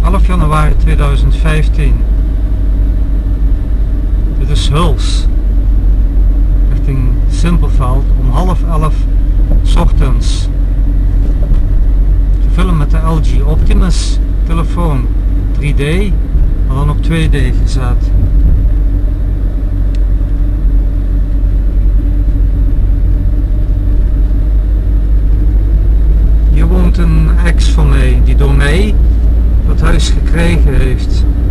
11 januari 2015. Dit is Huls, richting Simpelveld om 10:30 's ochtends. Gefilmd met de LG Optimus telefoon 3D, maar dan op 2D gezet. Hier woont een ex van mij die door mij dat huis gekregen heeft.